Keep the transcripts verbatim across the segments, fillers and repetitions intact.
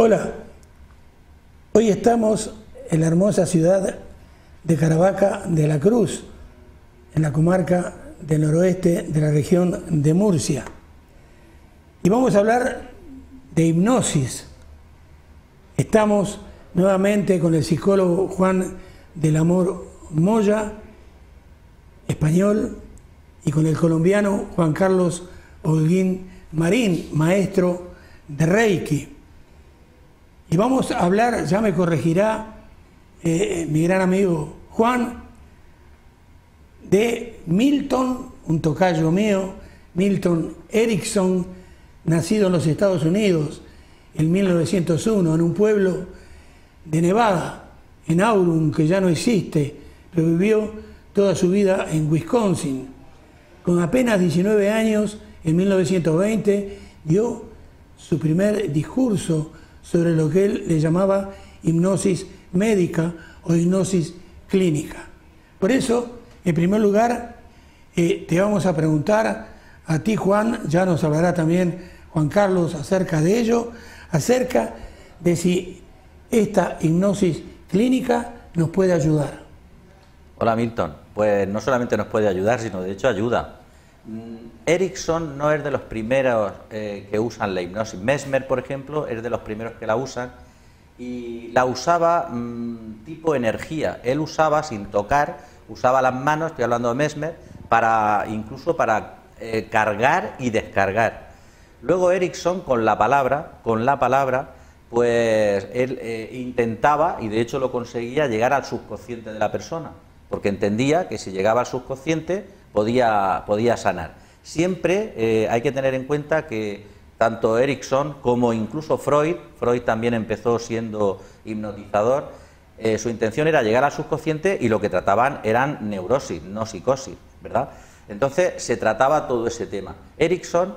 Hola, hoy estamos en la hermosa ciudad de Caravaca de la Cruz, en la comarca del noroeste de la región de Murcia. Y vamos a hablar de hipnosis. Estamos nuevamente con el psicólogo Juan del Amor Moya, español, y con el colombiano Juan Carlos Holguín Marín, maestro de Reiki. Y vamos a hablar, ya me corregirá eh, mi gran amigo Juan, de Milton, un tocayo mío, Milton Erickson, nacido en los Estados Unidos en mil novecientos uno, en un pueblo de Nevada, en Auburn, que ya no existe, pero vivió toda su vida en Wisconsin. Con apenas diecinueve años, en mil novecientos veinte, dio su primer discurso sobre lo que él le llamaba hipnosis médica o hipnosis clínica. Por eso, en primer lugar, eh, te vamos a preguntar a ti, Juan, ya nos hablará también Juan Carlos acerca de ello, acerca de si esta hipnosis clínica nos puede ayudar. Hola Milton, pues no solamente nos puede ayudar, sino de hecho ayuda. Erickson no es de los primeros eh, que usan la hipnosis. Mesmer, por ejemplo, es de los primeros que la usan y la usaba mmm, tipo energía. Él usaba sin tocar, usaba las manos, estoy hablando de Mesmer, para incluso para eh, cargar y descargar. Luego Erickson con la palabra, con la palabra, pues él eh, intentaba, y de hecho lo conseguía, llegar al subconsciente de la persona, porque entendía que si llegaba al subconsciente podía, podía sanar. Siempre eh, hay que tener en cuenta que tanto Erickson como incluso Freud, Freud también empezó siendo hipnotizador, eh, su intención era llegar al subconsciente y lo que trataban eran neurosis, no psicosis, ¿verdad? Entonces se trataba todo ese tema. Erickson,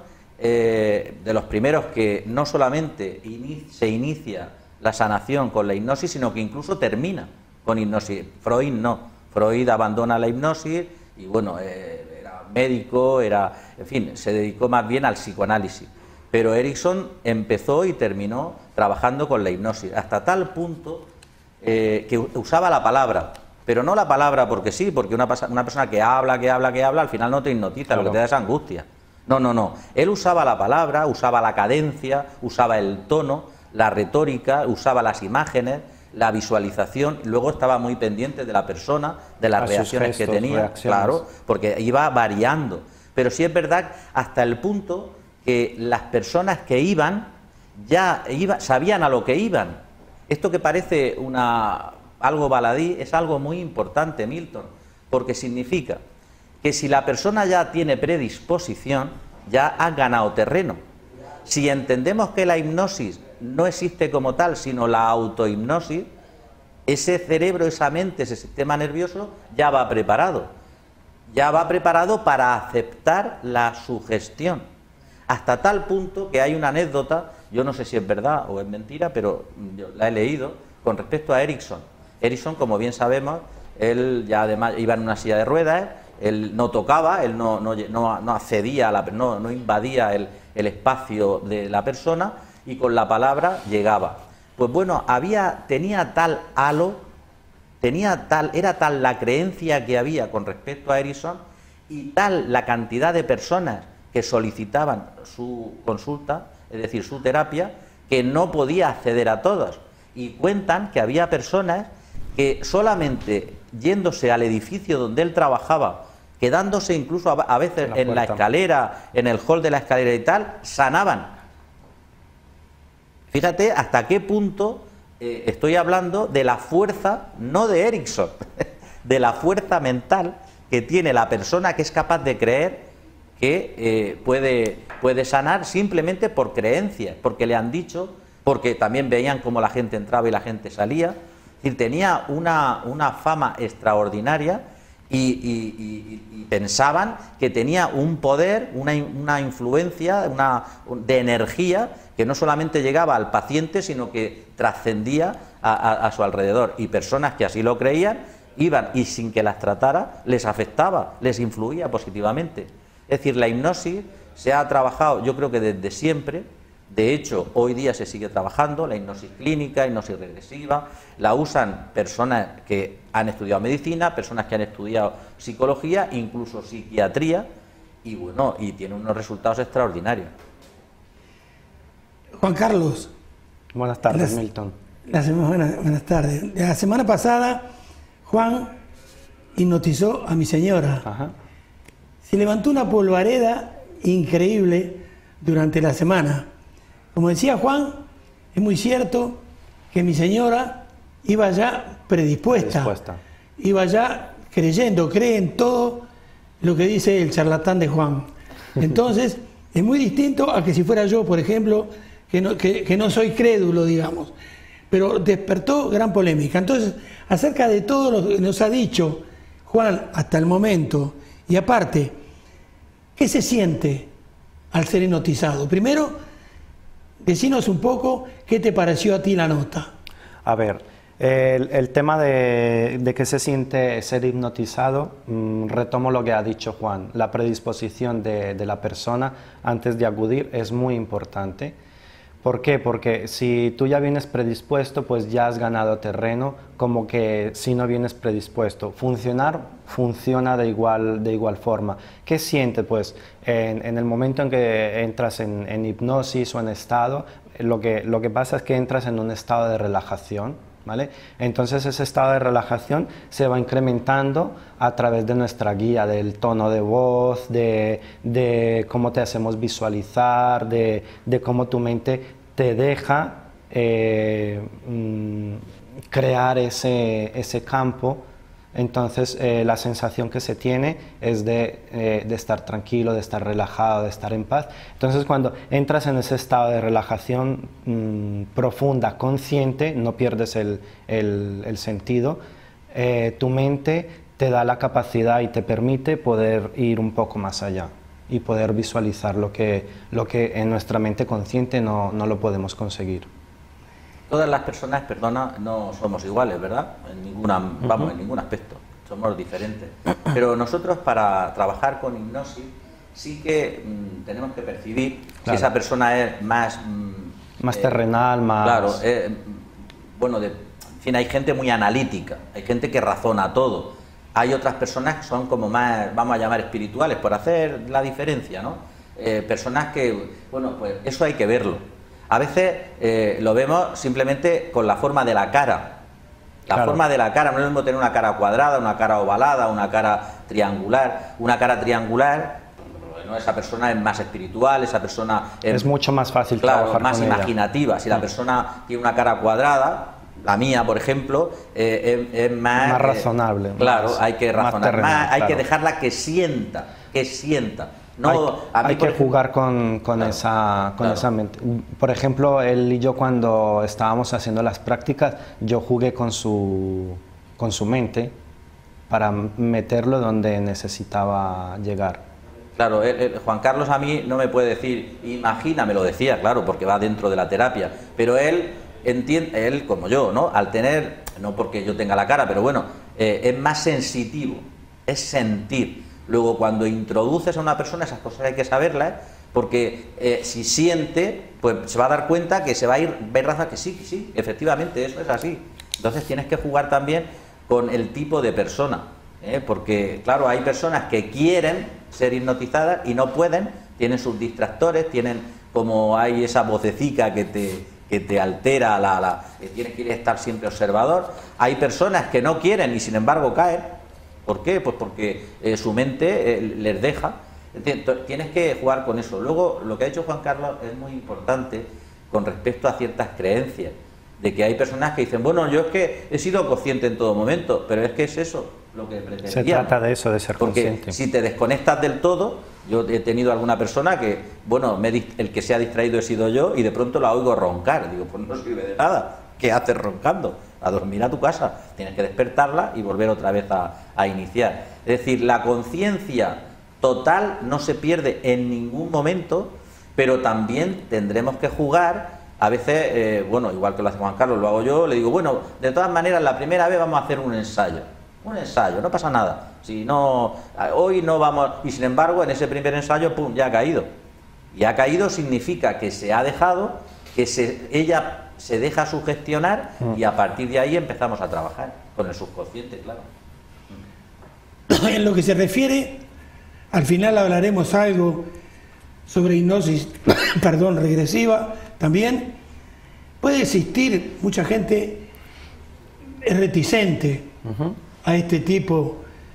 eh, de los primeros que no solamente ini- se inicia la sanación con la hipnosis, sino que incluso termina con hipnosis. Freud no. Freud abandona la hipnosis y bueno, eh, era médico, era, en fin, se dedicó más bien al psicoanálisis. Pero Erickson empezó y terminó trabajando con la hipnosis, hasta tal punto eh, que usaba la palabra, pero no la palabra porque sí, porque una, una persona que habla, que habla, que habla, al final no te hipnotiza, claro. Lo que te da es angustia. No, no, no. Él usaba la palabra, usaba la cadencia, usaba el tono, la retórica, usaba las imágenes, la visualización, luego estaba muy pendiente de la persona, de las reacciones gestos, que tenía, reacciones. Claro, porque iba variando. Pero sí es verdad hasta el punto que las personas que iban ya iba, sabían a lo que iban. Esto que parece una, algo baladí es algo muy importante, Milton, porque significa que si la persona ya tiene predisposición, ya ha ganado terreno. Si entendemos que la hipnosis no existe como tal, sino la autohipnosis, ese cerebro, esa mente, ese sistema nervioso ya va preparado. Ya va preparado para aceptar la sugestión. Hasta tal punto que hay una anécdota, yo no sé si es verdad o es mentira, pero yo la he leído, con respecto a Erickson. Erickson, como bien sabemos, él ya además iba en una silla de ruedas, él no tocaba, él no, no, no, no accedía, a la, no, no invadía el, el espacio de la persona y con la palabra llegaba. Pues bueno, había, tenía tal halo, tenía tal, era tal la creencia que había con respecto a Erickson y tal la cantidad de personas que solicitaban su consulta, es decir, su terapia, que no podía acceder a todas. Y cuentan que había personas que solamente yéndose al edificio donde él trabajaba, quedándose incluso a veces en la, en la escalera, en el hall de la escalera y tal, sanaban. Fíjate hasta qué punto eh, estoy hablando de la fuerza, no de Erickson, de la fuerza mental que tiene la persona que es capaz de creer que eh, puede, puede sanar simplemente por creencias, porque le han dicho, porque también veían cómo la gente entraba y la gente salía. Es decir, tenía una, una fama extraordinaria y, y, y, y pensaban que tenía un poder, una, una influencia una, de energía que no solamente llegaba al paciente, sino que trascendía a, a, a su alrededor. Y personas que así lo creían, iban y sin que las tratara, les afectaba, les influía positivamente. Es decir, la hipnosis se ha trabajado, yo creo que desde siempre, De hecho, hoy día se sigue trabajando la hipnosis clínica, hipnosis regresiva, la usan personas que han estudiado medicina, personas que han estudiado psicología, incluso psiquiatría, y bueno, y tiene unos resultados extraordinarios. Juan Carlos. Buenas tardes, la, Milton. La semana, buenas tardes. La semana pasada, Juan hipnotizó a mi señora. Ajá. Se levantó una polvareda increíble durante la semana. Como decía Juan, es muy cierto que mi señora iba ya predispuesta, predispuesta. iba ya creyendo, cree en todo lo que dice el charlatán de Juan. Entonces, es muy distinto a que si fuera yo, por ejemplo, que no, que, que no soy crédulo, digamos. Pero despertó gran polémica. Entonces, acerca de todo lo que nos ha dicho Juan hasta el momento, y aparte, ¿qué se siente al ser hipnotizado? Primero, decinos un poco qué te pareció a ti la nota. A ver, el, el tema de, de que se siente ser hipnotizado, mmm, retomo lo que ha dicho Juan. La predisposición de, de la persona antes de acudir es muy importante. ¿Por qué? Porque si tú ya vienes predispuesto, pues ya has ganado terreno, como que si no vienes predispuesto. Funcionar, funciona de igual, de igual forma. ¿Qué sientes? Pues en, en el momento en que entras en, en hipnosis o en estado, lo que, lo que pasa es que entras en un estado de relajación, ¿vale? Entonces ese estado de relajación se va incrementando a través de nuestra guía, del tono de voz, de, de cómo te hacemos visualizar, de, de cómo tu mente te deja eh, mm, crear ese, ese campo. Entonces eh, la sensación que se tiene es de, eh, de estar tranquilo, de estar relajado, de estar en paz. Entonces cuando entras en ese estado de relajación mmm, profunda, consciente, no pierdes el, el, el sentido, eh, tu mente te da la capacidad y te permite poder ir un poco más allá y poder visualizar lo que, lo que en nuestra mente consciente no, no lo podemos conseguir. Todas las personas, perdona, no somos iguales, ¿verdad? En ninguna, vamos, uh-huh. en ningún aspecto, somos diferentes. Pero nosotros para trabajar con hipnosis sí que mmm, tenemos que percibir claro. si esa persona es más... Mmm, más eh, terrenal, más... Claro, eh, bueno, de, en fin, hay gente muy analítica, hay gente que razona todo. Hay otras personas que son como más, vamos a llamar espirituales, por hacer la diferencia, ¿no? Eh, personas que, bueno, pues eso hay que verlo. A veces eh, lo vemos simplemente con la forma de la cara. La claro. forma de la cara, no es lo mismo tener una cara cuadrada, una cara ovalada, una cara triangular. Una cara triangular, bueno, esa persona es más espiritual, esa persona es, es mucho más fácil claro, trabajar más con imaginativa. ella. Si la persona tiene una cara cuadrada, la mía, por ejemplo, eh, es, es más... Más razonable. Eh, claro, más, hay que razonar más, terrenal, más hay claro. que dejarla que sienta, que sienta. No, hay a mí, hay que ejemplo, jugar con, con, claro, esa, con claro. esa mente. Por ejemplo, él y yo cuando estábamos haciendo las prácticas, yo jugué con su, con su mente para meterlo donde necesitaba llegar. Claro, él, él, Juan Carlos a mí no me puede decir, imagina, me lo decía, claro, porque va dentro de la terapia, pero él, entiende, él como yo, ¿no? Al tener, no porque yo tenga la cara, pero bueno, eh, es más sensitivo, es sentir. Luego, cuando introduces a una persona, esas cosas hay que saberlas, porque eh, si siente, pues se va a dar cuenta que se va a ir, ver raza que sí, que sí, efectivamente, eso es así. Entonces tienes que jugar también con el tipo de persona, ¿eh? Porque, claro, hay personas que quieren ser hipnotizadas y no pueden, tienen sus distractores, tienen como hay esa vocecica que te, que te altera, la, la, que tienes que estar siempre observador. Hay personas que no quieren y sin embargo caen. ¿Por qué? Pues porque eh, su mente eh, les deja. Tienes que jugar con eso. Luego, lo que ha dicho Juan Carlos es muy importante con respecto a ciertas creencias, de que hay personas que dicen, bueno, yo es que he sido consciente en todo momento, pero es que es eso lo que pretendía. Se trata de eso, de ser porque consciente. Si te desconectas del todo, yo he tenido alguna persona que, bueno, me, el que se ha distraído he sido yo y de pronto la oigo roncar. Digo, pues no sirve de nada. ¿Qué haces roncando? A dormir a tu casa, tienes que despertarla y volver otra vez a, a iniciar. Es decir, la conciencia total no se pierde en ningún momento, pero también tendremos que jugar, a veces, eh, bueno, igual que lo hace Juan Carlos, lo hago yo, le digo, bueno, de todas maneras, la primera vez vamos a hacer un ensayo, un ensayo, no pasa nada, si no, hoy no vamos, y sin embargo, en ese primer ensayo, pum, ya ha caído. Y ha caído significa que se ha dejado, que se, ella se deja sugestionar y a partir de ahí empezamos a trabajar con el subconsciente, claro. En lo que se refiere, al final hablaremos algo sobre hipnosis, perdón, regresiva también. Puede existir, mucha gente es reticente uh-huh. a este tipo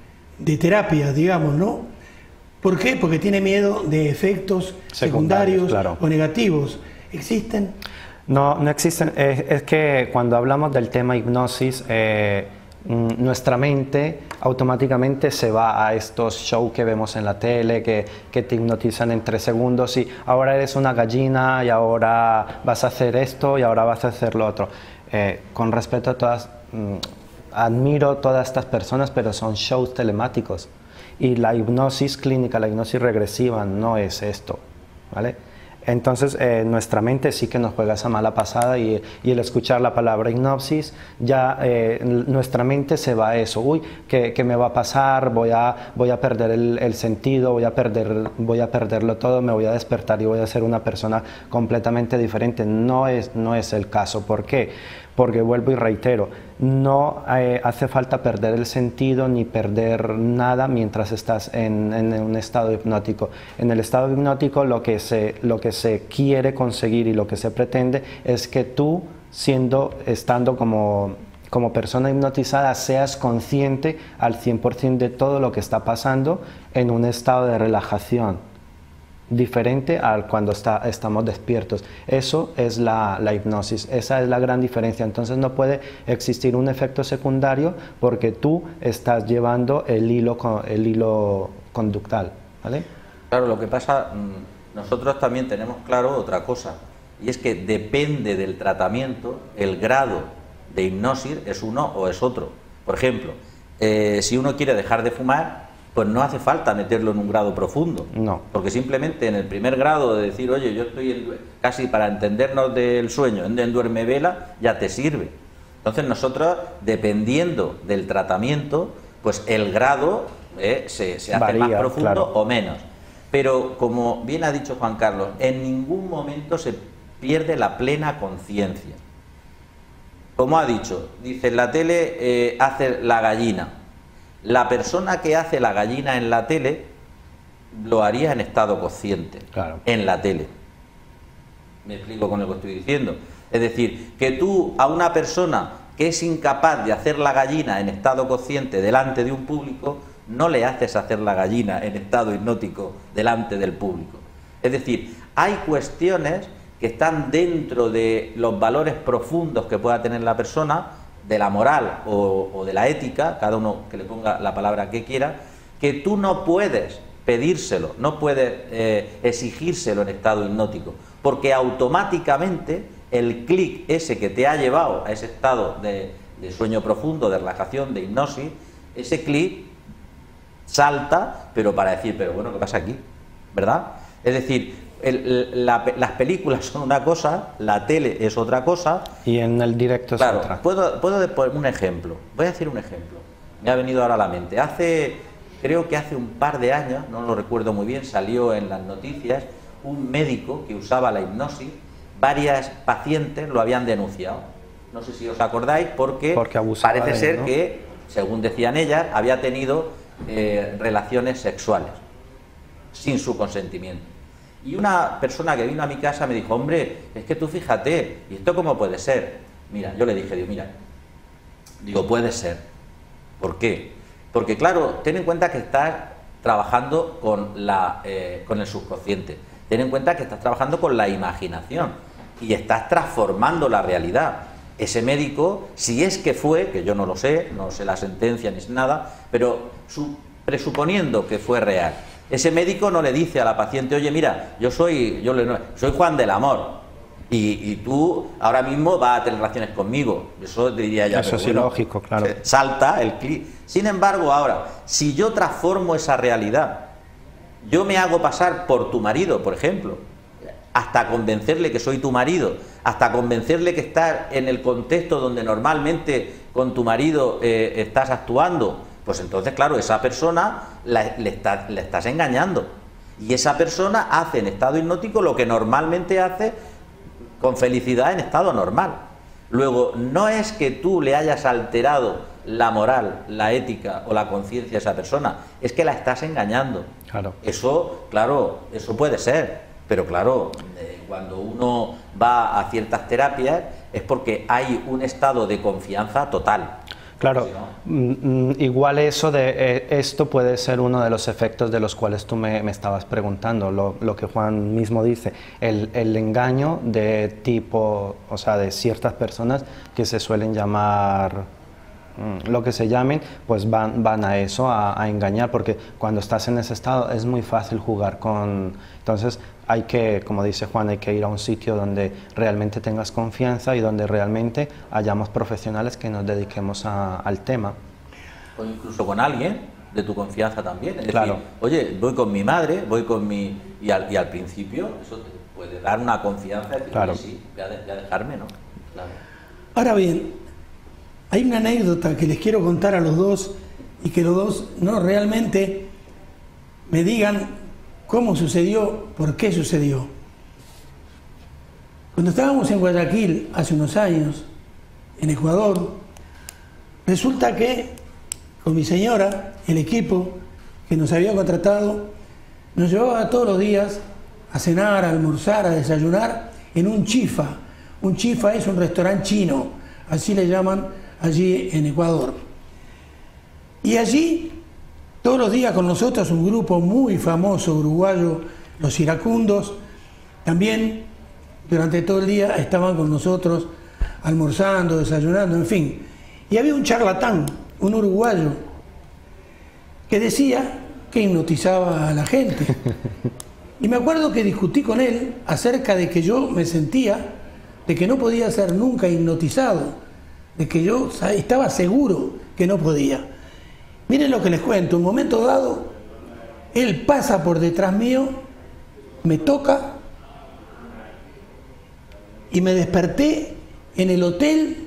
de terapias, digamos, ¿no? ¿Por qué? Porque tiene miedo de efectos secundarios, secundarios claro. o negativos. ¿Existen? No, no existen. Es, es que cuando hablamos del tema hipnosis, eh, nuestra mente automáticamente se va a estos shows que vemos en la tele, que, que te hipnotizan en tres segundos y ahora eres una gallina y ahora vas a hacer esto y ahora vas a hacer lo otro. Eh, con respeto a todas, mmm, admiro todas estas personas, pero son shows telemáticos. Y la hipnosis clínica, la hipnosis regresiva no es esto, ¿vale? Entonces eh, nuestra mente sí que nos juega esa mala pasada y, y el escuchar la palabra hipnosis, ya eh, nuestra mente se va a eso, uy, ¿qué, qué me va a pasar? Voy a, voy a perder el, el sentido, voy a, perder, voy a perderlo todo, me voy a despertar y voy a ser una persona completamente diferente. No es, no es el caso. ¿Por qué? Porque vuelvo y reitero, no eh, hace falta perder el sentido ni perder nada mientras estás en, en un estado hipnótico. En el estado hipnótico lo que, se, lo que se quiere conseguir y lo que se pretende es que tú, siendo, estando como, como persona hipnotizada, seas consciente al cien por ciento de todo lo que está pasando en un estado de relajación diferente al cuando está, estamos despiertos. Eso es la, la hipnosis, esa es la gran diferencia. Entonces no puede existir un efecto secundario porque tú estás llevando el hilo, el hilo conductual, ¿vale? Claro, lo que pasa, nosotros también tenemos claro otra cosa, y es que depende del tratamiento, el grado de hipnosis es uno o es otro. Por ejemplo, eh, si uno quiere dejar de fumar, pues no hace falta meterlo en un grado profundo. No. Porque simplemente en el primer grado de decir, oye, yo estoy en, casi para entendernos del sueño, en, en duerme vela, ya te sirve. Entonces nosotros, dependiendo del tratamiento, pues el grado eh, se, se hace Varía, más profundo claro. o menos. Pero como bien ha dicho Juan Carlos, en ningún momento se pierde la plena conciencia. Como ha dicho, dice en la tele eh, hace la gallina. La persona que hace la gallina en la tele lo haría en estado consciente, claro. en la tele. Me explico con lo que estoy diciendo. Es decir, que tú a una persona que es incapaz de hacer la gallina en estado consciente delante de un público, no le haces hacer la gallina en estado hipnótico delante del público. Es decir, hay cuestiones que están dentro de los valores profundos que pueda tener la persona, de la moral o, o de la ética, cada uno que le ponga la palabra que quiera, que tú no puedes pedírselo, no puedes eh, exigírselo en estado hipnótico, porque automáticamente el clic ese que te ha llevado a ese estado de, de sueño profundo, de relajación, de hipnosis, ese clic salta, pero para decir, pero bueno, ¿qué pasa aquí? ¿Verdad? Es decir, El, la, las películas son una cosa, la tele es otra cosa. Y en el directo es claro, otra. Puedo, puedo poner un ejemplo. Voy a decir un ejemplo. Me ha venido ahora a la mente. Hace, creo que hace un par de años, no lo recuerdo muy bien, salió en las noticias un médico que usaba la hipnosis. Varias pacientes lo habían denunciado. No sé si os acordáis, porque, porque parece de, ser ¿no? que, según decían ellas, había tenido eh, relaciones sexuales sin su consentimiento. Y una persona que vino a mi casa me dijo, hombre, es que tú fíjate, ¿y esto cómo puede ser? Mira, yo le dije, digo, mira, digo, puede ser. ¿Por qué? Porque claro, ten en cuenta que estás trabajando con, la, eh, con el subconsciente, ten en cuenta que estás trabajando con la imaginación y estás transformando la realidad. Ese médico, si es que fue, que yo no lo sé, no sé la sentencia ni nada, pero su, presuponiendo que fue real, ese médico no le dice a la paciente, oye, mira, yo soy yo le, soy Juan del Amor y, y tú ahora mismo vas a tener relaciones conmigo. Eso diría ya. Eso es bueno, ilógico, claro. Salta el clic. Sin embargo, ahora, si yo transformo esa realidad, yo me hago pasar por tu marido, por ejemplo, hasta convencerle que soy tu marido, hasta convencerle que estás en el contexto donde normalmente con tu marido eh, estás actuando, pues entonces, claro, esa persona la, le, está, le estás engañando. Y esa persona hace en estado hipnótico lo que normalmente hace con felicidad en estado normal. Luego, no es que tú le hayas alterado la moral, la ética o la conciencia a esa persona, es que la estás engañando. Claro. Eso, claro, eso puede ser, pero claro, eh, cuando uno va a ciertas terapias es porque hay un estado de confianza total. Claro, ¿Sí, no? Igual eso de eh, esto puede ser uno de los efectos de los cuales tú me, me estabas preguntando, lo, lo que Juan mismo dice, el, el engaño de tipo, o sea, de ciertas personas que se suelen llamar, mm, lo que se llamen, pues van, van a eso, a, a engañar, porque cuando estás en ese estado es muy fácil jugar con, entonces hay que, como dice Juan, hay que ir a un sitio donde realmente tengas confianza y donde realmente hayamos profesionales que nos dediquemos a, al tema. O incluso con alguien de tu confianza también. Es Claro. decir, oye, voy con mi madre, voy con mi... Y al, y al principio eso te puede dar una confianza de decir, Claro. oye, sí, voy a, de- voy a dejarme, ¿no? Claro. Ahora bien, hay una anécdota que les quiero contar a los dos y que los dos no realmente me digan cómo sucedió, por qué sucedió. Cuando estábamos en Guayaquil hace unos años, en Ecuador, resulta que con mi señora, el equipo que nos había contratado, nos llevaba todos los días a cenar, a almorzar, a desayunar en un chifa. Un chifa es un restaurante chino, así le llaman allí en Ecuador. Y allí, todos los días con nosotros, un grupo muy famoso uruguayo, los iracundos, también durante todo el día estaban con nosotros almorzando, desayunando, en fin. Y había un charlatán, un uruguayo, que decía que hipnotizaba a la gente. Y me acuerdo que discutí con él acerca de que yo me sentía de que no podía ser nunca hipnotizado, de que yo estaba seguro que no podía. Miren lo que les cuento, un momento dado, él pasa por detrás mío, me toca y me desperté en el hotel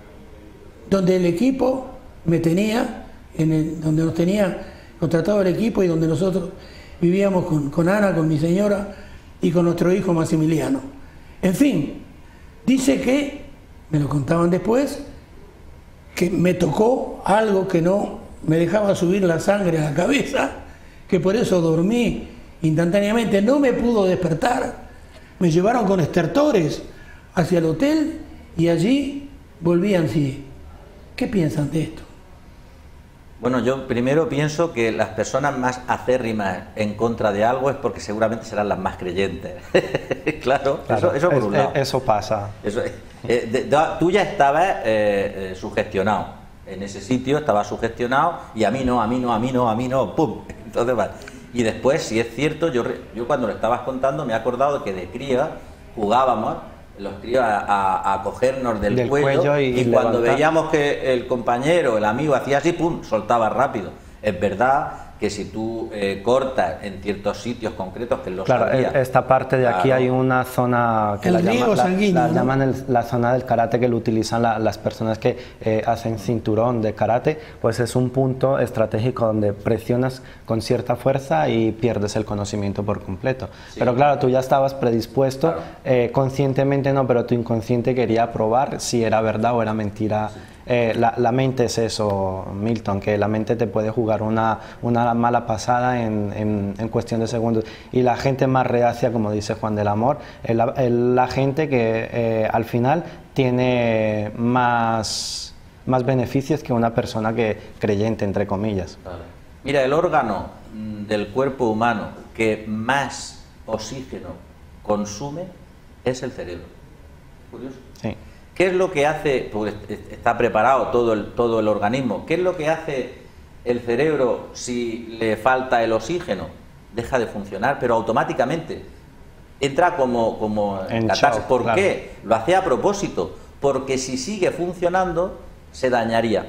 donde el equipo me tenía, en el, donde nos tenía contratado el equipo y donde nosotros vivíamos con, con Ana, con mi señora y con nuestro hijo Maximiliano. En fin, dice que, me lo contaban después, que me tocó algo que no me dejaba subir la sangre a la cabeza, que por eso dormí instantáneamente, no me pudo despertar, me llevaron con estertores hacia el hotel y allí volvían sí. ¿Qué piensan de esto? Bueno, yo primero pienso que las personas más acérrimas en contra de algo es porque seguramente serán las más creyentes. claro, Claro, eso, eso por es- un lado. Eso pasa. Eso es. Eh, de- de- tú ya estabas eh, eh, sugestionado. En ese sitio estabas sugestionado y a mí no, a mí no, a mí no, a mí no, ¡pum! Entonces, vale. Y después, si es cierto, yo, re- yo cuando lo estabas contando me he acordado de que de cría jugábamos, los críos, a, a- a cogernos del, Del cuello, cuello y y, cuando levantar. veíamos que el compañero, el amigo hacía así, ¡pum!, soltaba rápido. Es verdad que si tú eh, cortas en ciertos sitios concretos, que lo Claro, sabía, e- esta parte de aquí claro, hay una zona que El la, riego llama- la- sanguíneo, la ¿no? llaman el- la zona del karate, que lo utilizan la- las personas que eh, hacen cinturón de karate, pues es un punto estratégico donde presionas con cierta fuerza y pierdes el conocimiento por completo. Sí. Pero claro, tú ya estabas predispuesto, Claro. eh, conscientemente no, pero tu inconsciente quería probar si era verdad o era mentira. Eh, la, la mente es eso, Milton, que la mente te puede jugar una, una mala pasada en, en, en cuestión de segundos. Y la gente más reacia, como dice Juan del Amor, es la, es la gente que eh, al final tiene más, más beneficios que una persona que creyente, entre comillas. Claro. Mira, el órgano mm, del cuerpo humano que más oxígeno consume es el cerebro. Curioso. Sí. ¿Qué es lo que hace? Pues est- está preparado todo el, todo el organismo. ¿Qué es lo que hace el cerebro si le falta el oxígeno? Deja de funcionar, pero automáticamente. Entra como, como En catarsis. shock, ¿Por claro. qué? Lo hace a propósito. Porque si sigue funcionando, se dañaría.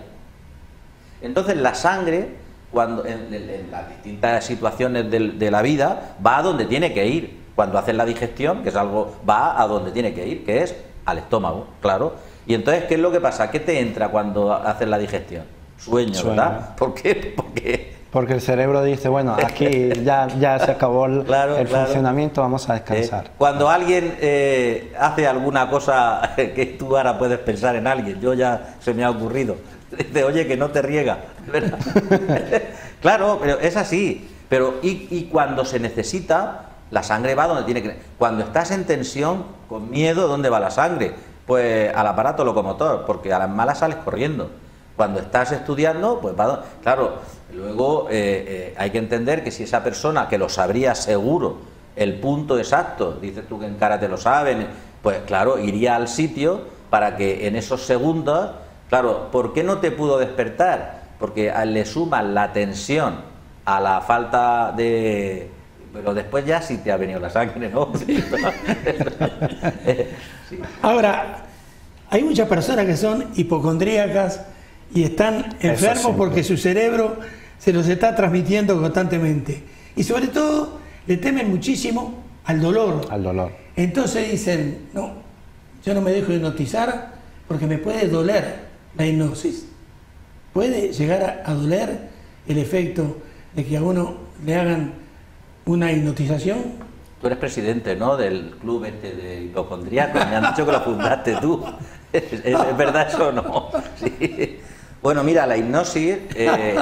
Entonces la sangre, cuando en, en- en las distintas situaciones del- de la vida, va a donde tiene que ir. Cuando haces la digestión, que es algo, va a donde tiene que ir, que es al estómago, claro. Y entonces, ¿qué es lo que pasa? ¿Qué te entra cuando haces la digestión? Sueño, Sueño. ¿verdad? ¿Por qué? Porque Porque el cerebro dice, bueno, aquí ya, ya se acabó el, claro, el claro. funcionamiento, vamos a descansar. Eh, cuando alguien eh, hace alguna cosa que tú ahora puedes pensar en alguien, yo ya se me ha ocurrido, dice, oye, que no te riega, ¿verdad? Claro, pero es así. Pero y, y cuando se necesita, la sangre va donde tiene que... Cuando estás en tensión, con miedo, ¿dónde va la sangre? Pues al aparato locomotor, porque a las malas sales corriendo. Cuando estás estudiando, pues va... Claro, luego eh, eh, hay que entender que si esa persona, que lo sabría seguro, el punto exacto, dices tú que en karate lo saben, pues claro, iría al sitio para que en esos segundos... Claro, ¿por qué no te pudo despertar? Porque le suman la tensión a la falta de... Pero después ya sí te ha venido la sangre, ¿no? Sí. Sí. Ahora, hay muchas personas que son hipocondríacas y están enfermos porque su cerebro se los está transmitiendo constantemente. Y sobre todo, le temen muchísimo al dolor. Al dolor. Entonces dicen, no, yo no me dejo hipnotizar porque me puede doler la hipnosis. Puede llegar a, a doler el efecto de que a uno le hagan una hipnotización. Tú eres presidente, ¿no?, del club este de hipocondríacos. Me han dicho que lo fundaste tú. ¿Es, es, es verdad eso o no? Sí. Bueno, mira, la hipnosis... Eh,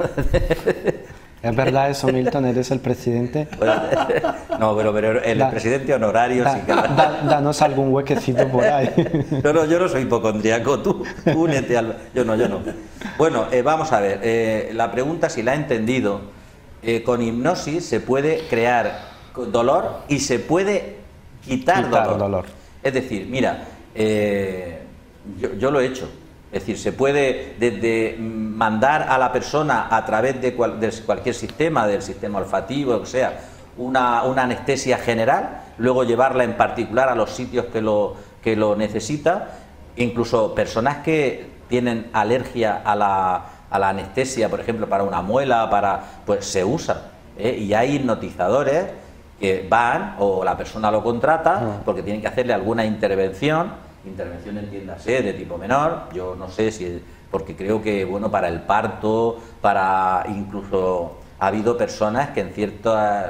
¿Es verdad eso, Milton? ¿Eres el presidente? Bueno, no, pero, pero el da, presidente honorario... Da, sí que... da, danos algún huequecito por ahí. No, no, yo no soy hipocondríaco, tú únete al... Yo no, yo no. Bueno, eh, vamos a ver, eh, la pregunta, si la he entendido... Eh, con hipnosis se puede crear dolor y se puede quitar, quitar dolor. dolor. Es decir, mira, eh, yo, yo lo he hecho. Es decir, se puede desde mandar a la persona a través de, cual, de cualquier sistema, del sistema olfativo, o sea, una, una anestesia general, luego llevarla en particular a los sitios que lo, que lo necesita, incluso personas que tienen alergia a la... a la anestesia, por ejemplo, para una muela, para pues se usa, ¿eh? Y hay hipnotizadores que van, o la persona lo contrata, porque tienen que hacerle alguna intervención, intervención entiéndase de tipo menor, yo no sé si, porque creo que, bueno, para el parto, para incluso ha habido personas que en ciertas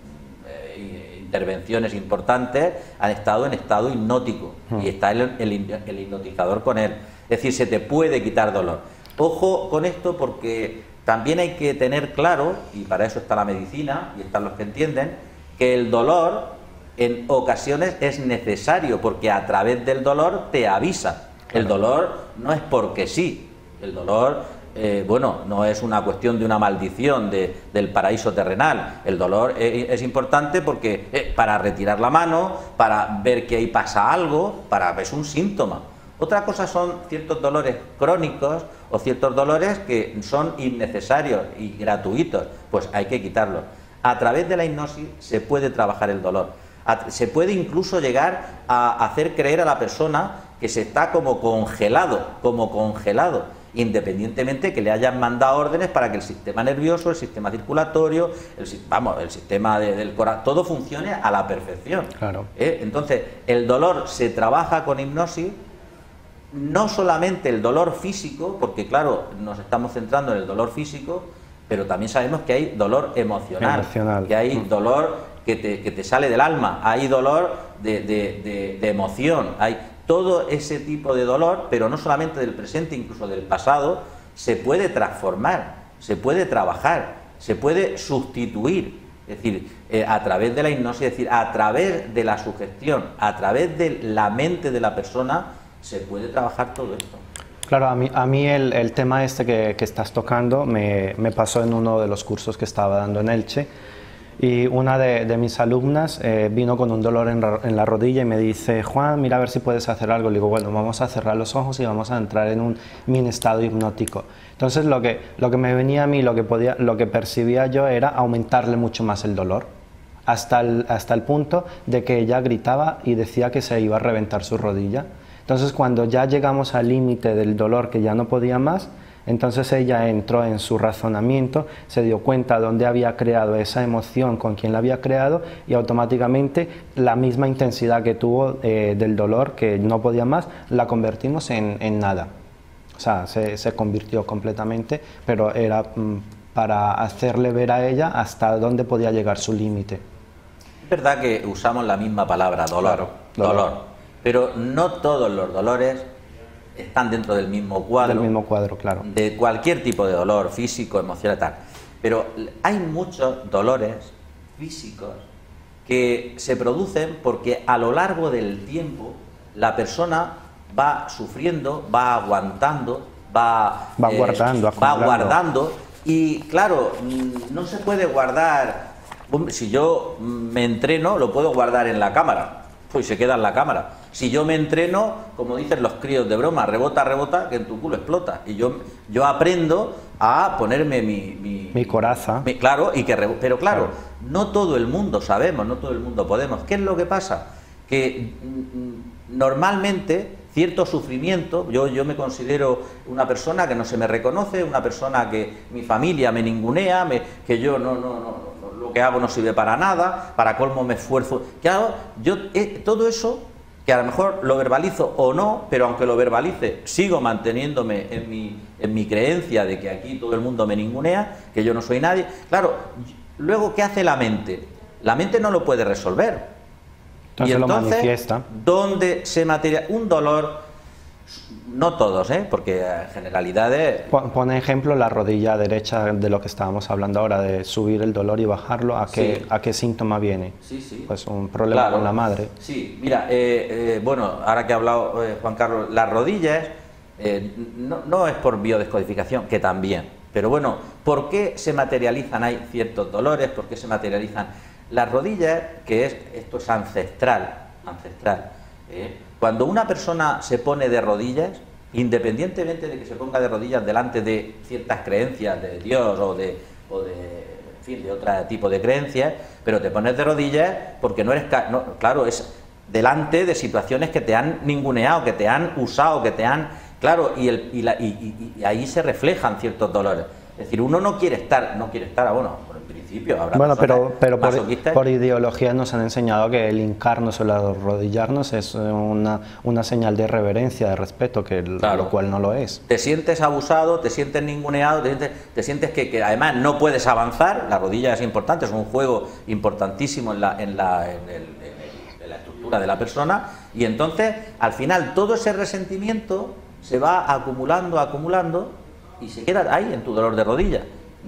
eh, intervenciones importantes han estado en estado hipnótico, y está el, el, el hipnotizador con él, es decir, se te puede quitar dolor. Ojo con esto, porque también hay que tener claro, y para eso está la medicina, y están los que entienden, que el dolor en ocasiones es necesario, porque a través del dolor te avisa. El dolor no es porque sí, el dolor, eh, bueno, no es una cuestión de una maldición de, del paraíso terrenal. El dolor es, es importante porque eh, para retirar la mano, para ver que ahí pasa algo, para es un síntoma. Otra cosa son ciertos dolores crónicos o ciertos dolores que son innecesarios y gratuitos, pues hay que quitarlos. A través de la hipnosis se puede trabajar el dolor, se puede incluso llegar a hacer creer a la persona que se está como congelado, como congelado, independientemente que le hayan mandado órdenes para que el sistema nervioso, el sistema circulatorio, el, vamos, el sistema de, del corazón, todo funcione a la perfección. Claro. ¿Eh? Entonces, el dolor se trabaja con hipnosis. No solamente el dolor físico, porque claro, nos estamos centrando en el dolor físico, pero también sabemos que hay dolor emocional, emocional. que hay dolor que te, que te sale del alma, hay dolor de, de, de, de emoción, hay todo ese tipo de dolor, pero no solamente del presente, incluso del pasado, se puede transformar, se puede trabajar, se puede sustituir, es decir, eh, a través de la hipnosis, es decir, a través de la sugestión, a través de la mente de la persona, se puede trabajar todo esto. Claro, a mí, a mí el, el tema este que, que estás tocando me, me pasó en uno de los cursos que estaba dando en Elche, y una de, de mis alumnas eh, vino con un dolor en, en la rodilla y me dice: Juan, mira a ver si puedes hacer algo. Le digo, bueno, vamos a cerrar los ojos y vamos a entrar en un mini estado hipnótico. Entonces lo que, lo que me venía a mí, lo que, podía, lo que percibía yo era aumentarle mucho más el dolor, hasta el, hasta el punto de que ella gritaba y decía que se iba a reventar su rodilla. Entonces, cuando ya llegamos al límite del dolor, que ya no podía más, entonces ella entró en su razonamiento, se dio cuenta de dónde había creado esa emoción, con quién la había creado, y automáticamente la misma intensidad que tuvo eh, del dolor, que no podía más, la convertimos en, en nada. O sea, se, se convirtió completamente, pero era mm, para hacerle ver a ella hasta dónde podía llegar su límite. Es verdad que usamos la misma palabra, dolor, Claro, dolor. dolor, pero no todos los dolores están dentro del mismo cuadro, Del mismo cuadro, claro. de cualquier tipo de dolor, físico, emocional, tal. Pero hay muchos dolores físicos que se producen porque a lo largo del tiempo la persona va sufriendo, va aguantando, va, Va eh, guardando, va acumulando. guardando, y claro, mm, no se puede guardar. Hombre, si yo me entreno, lo puedo guardar en la cámara, pues se queda en la cámara. Si yo me entreno, como dicen los críos de broma, rebota, rebota, que en tu culo explota. Y yo, yo aprendo a ponerme mi... Mi, Mi coraza. mi- claro, y que rebo- pero claro, Claro. no todo el mundo sabemos, no todo el mundo podemos. ¿Qué es lo que pasa? Que mm, normalmente cierto sufrimiento, yo, yo me considero una persona que no se me reconoce, una persona que mi familia me ningunea, me, que yo no, no, no, no, lo que hago no sirve para nada, para colmo me esfuerzo. Claro, yo eh, todo eso, que a lo mejor lo verbalizo o no, pero aunque lo verbalice, sigo manteniéndome en mi, en mi creencia de que aquí todo el mundo me ningunea, que yo no soy nadie. Claro, luego, ¿qué hace la mente? La mente no lo puede resolver. Entonces, Y lo entonces, manifiesta. ¿dónde se materializa? Un dolor, no todos, ¿eh? Porque en generalidades... Pon- Pone ejemplo la rodilla derecha de lo que estábamos hablando ahora, de subir el dolor y bajarlo. ¿A qué, Sí. a qué síntoma viene? Sí, sí. Pues un problema Claro. con la madre. Sí, mira, eh, eh, bueno, ahora que ha hablado eh, Juan Carlos, las rodillas eh, no, no es por biodescodificación, que también, pero bueno, ¿por qué se materializan? Hay ciertos dolores, ¿por qué se materializan? Las rodillas, que es, esto es ancestral, ancestral, ¿eh? Cuando una persona se pone de rodillas, independientemente de que se ponga de rodillas delante de ciertas creencias de Dios o de, o de, en fin, de otro tipo de creencias, pero te pones de rodillas porque no eres, ca- no, claro, es delante de situaciones que te han ninguneado, que te han usado, que te han, claro, y, el, y, la, y, y, y ahí se reflejan ciertos dolores. Es decir, uno no quiere estar, no quiere estar, bueno, por el principio habrá Bueno, pero, personas pero por, masoquistas. por ideología nos han enseñado que el hincarnos o el arrodillarnos es una, una señal de reverencia, de respeto, que el- Claro. lo cual no lo es. Te sientes abusado, te sientes ninguneado, te sientes, te sientes que, que además no puedes avanzar. La rodilla es importante, es un juego importantísimo en la, en la, en el- en el- en la estructura de la persona, y entonces al final todo ese resentimiento se va acumulando, acumulando, y se queda ahí en tu dolor de rodilla.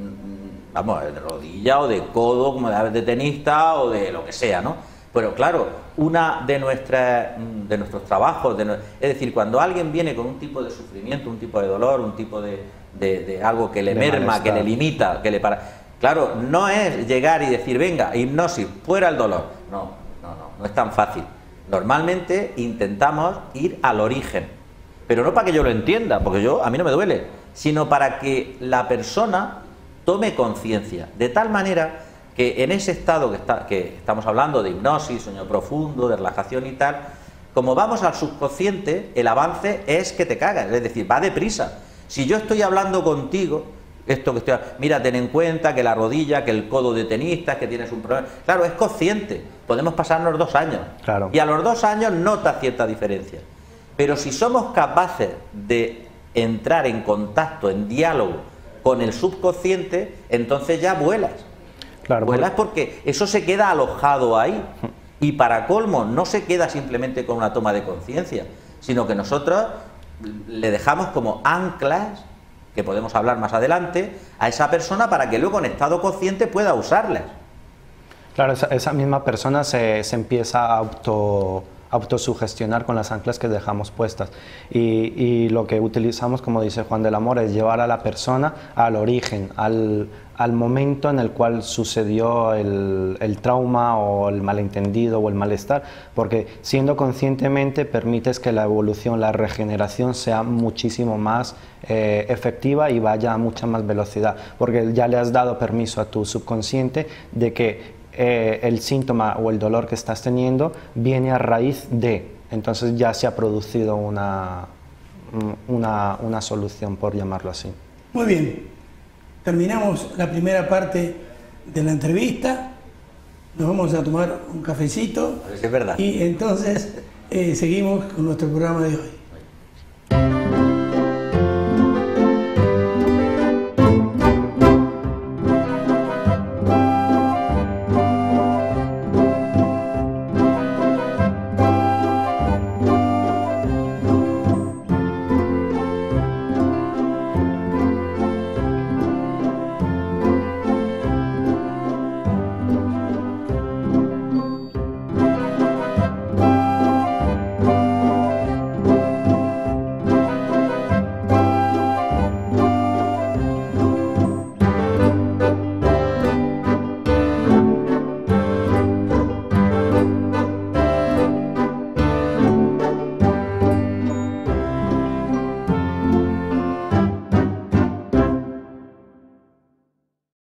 Mm, Vamos, de rodilla o de codo, como de, de tenista o de lo que sea, ¿no? Pero claro, una de nuestras de nuestros trabajos, de, nue- es decir, cuando alguien viene con un tipo de sufrimiento, un tipo de dolor, un tipo de, de- de algo que le De merma, malestar. que le limita, que le para. Claro, no es llegar y decir, venga, hipnosis, fuera el dolor. No, no, no, no es tan fácil. Normalmente intentamos ir al origen, pero no para que yo lo entienda, porque yo a mí no me duele, sino para que la persona tome conciencia, de tal manera que en ese estado que, está, que estamos hablando de hipnosis, sueño profundo, de relajación y tal, como vamos al subconsciente, el avance es que te cagas, es decir, va deprisa. Si yo estoy hablando contigo, esto que estoy, mira, ten en cuenta que la rodilla, que el codo de tenistas, que tienes un problema, claro, es consciente, podemos pasarnos dos años, Claro. y a los dos años nota cierta diferencia, pero si somos capaces de entrar en contacto, en diálogo con el subconsciente, entonces ya vuelas. Claro, Vuelas porque eso se queda alojado ahí. Y para colmo, no se queda simplemente con una toma de conciencia, sino que nosotros le dejamos como anclas, que podemos hablar más adelante, a esa persona para que luego en estado consciente pueda usarlas. Claro, esa, esa misma persona se, se empieza a auto, autosugestionar con las anclas que dejamos puestas. Y, y lo que utilizamos, como dice Juan del Amor, es llevar a la persona al origen, al, al momento en el cual sucedió el, el trauma o el malentendido o el malestar, porque siendo conscientemente permites que la evolución, la regeneración sea muchísimo más eh, efectiva y vaya a mucha más velocidad, porque ya le has dado permiso a tu subconsciente de que eh, el síntoma o el dolor que estás teniendo viene a raíz de, entonces ya se ha producido una, una, una solución, por llamarlo así. Muy bien, terminamos la primera parte de la entrevista, nos vamos a tomar un cafecito A ver si es verdad. y entonces eh, seguimos con nuestro programa de hoy.